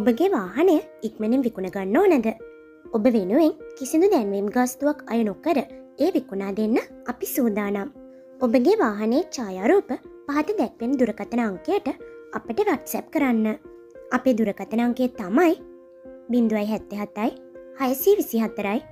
ඔබගේ වාහනය ඉක්මනින් විකුණ ගන්න ඕනද? ඔබ වෙනුවෙන් කිසිදු දැන්වීම් ගාස්තුවක් අය නොකර ඒ විකුණා දෙන්න අපි සූදානම්. ඔබගේ වාහනයේ ඡායාරූප පහත දැක්වෙන දුරකථන අංකයට අපට WhatsApp කරන්න. අපේ දුරකථන අංකය තමයි 077 624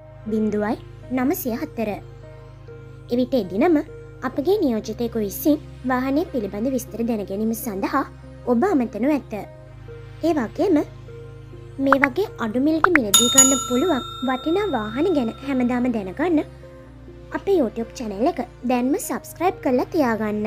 0 904. එවිට එදිනම අපගේ නියෝජිතයෙකු විසින් වාහනය පිළිබඳ විස්තර දැනගැනීම සඳහා ඔබ අමතනු ඇත. ඒ වගේම මේ වගේ අඩු මිලට මිලදී ගන්න පුළුවන් වටිනා වාහන ගැන හැමදාම දැනගන්න අපේ YouTube channel එක දැන්ම subscribe කරලා තියාගන්න.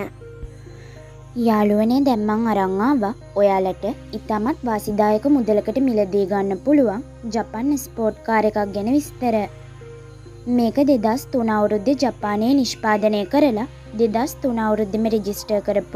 යාළුවනේ දැන් මං අරන් ආවා ඔයාලට ඉතාමත් වාසිදායක මුදලකට මිලදී ගන්න පුළුවන් ජපාන් ස්පෝර්ට් කාර් එකක් ගැන විස්තර. මේක 2003 අවුරුද්දේ ජපානයේ නිෂ්පාදනය කරලා 2003 අවුරුද්දේම රෙජිස්ටර් කරපු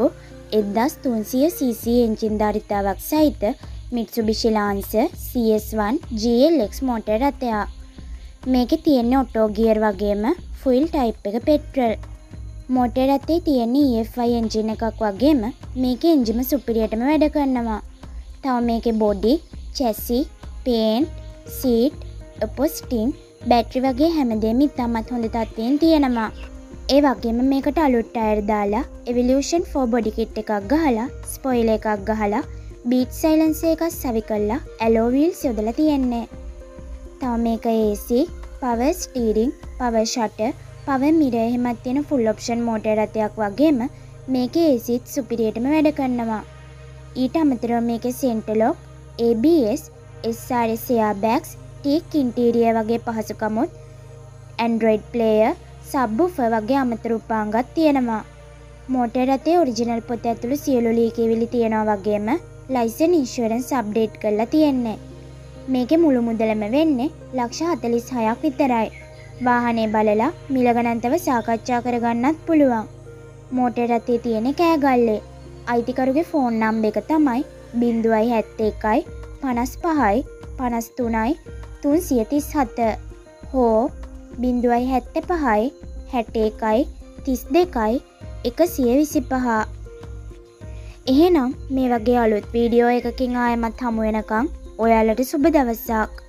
1300cc එන්ජින් ධාරිතාවක් සහිත Mitsubishi Lancer CS1 GLX motor රථයක්. මේකේ තියෙන ඔටෝ ගියර් වගේම ෆුල් ටයිප් එක පෙට්‍රල්. මෝටර් රථේ තියෙන EFI එන්ජින් එකක් වගේම මේකේ එන්ජිම සුපිරියටම වැඩ කරනවා. තව මේකේ බොඩි, චැසි, පේන්ට්, සීට්, අපොස්ටින්, බැටරි වගේ හැමදේම ඉතාමත් හොඳ තත්ත්වයෙන් තියෙනවා. ඒ වගේම මේකට අලුත් ටයර් දාලා Evolution 4 body kit එකක් ගහලා ස්පොයිලර් එකක් ගහලා beat silencer එකක් සවි කරලා alloy wheels යොදලා තියෙන්නේ. තව මේක AC, power steering, power shutter, power mirror එහෙමත් තියෙන full option මෝටර් රථයක් වගේම මේකේ AC ත් සුපිරියටම වැඩ කරනවා. ඊට අමතරව මේකේ center lock, ABS, SRS airbags, teak interior වගේ පහසුකමුත් Android player, subwoofer වගේ අමතර උපාංගත් තියෙනවා. මෝටර් රථයේ ඔරිජිනල් පොත ඇතුළු සියලු ලීකේවිලි තියෙනවා වගේම ලයිසන් ඉන්ෂුරන්ස් අප්ඩේට් කරලා තියෙන්නේ. මේකේ මුළු මුදලම වෙන්නේ $46,000ක් විතරයි. වාහනේ බලලා මිල ගණන්තව සාකච්ඡා කරගන්නත් පුළුවන්. මෝටර් රථයේ තියෙන කෑගල්ලේ අයිතිකරුගේ ෆෝන් නම්බර් එක තමයි 071 55 53 337 හෝ 075 61 32 125. එහෙනම් මේ වගේ අලුත් වීඩියෝ එකකින් ආයෙමත් හමු වෙනකම් ඔයාලට සුබ දවසක්.